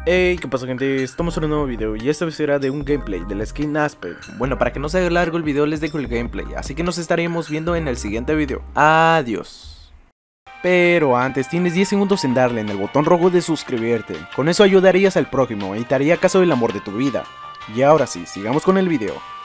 Hey, ¿qué pasa, gente? Estamos en un nuevo video y esta vez será de un gameplay de la skin Aspen. Bueno, para que no se haga largo el video les dejo el gameplay, así que nos estaremos viendo en el siguiente video. Adiós. Pero antes tienes 10 segundos en darle en el botón rojo de suscribirte. Con eso ayudarías al prójimo y te haría caso del amor de tu vida. Y ahora sí, sigamos con el video.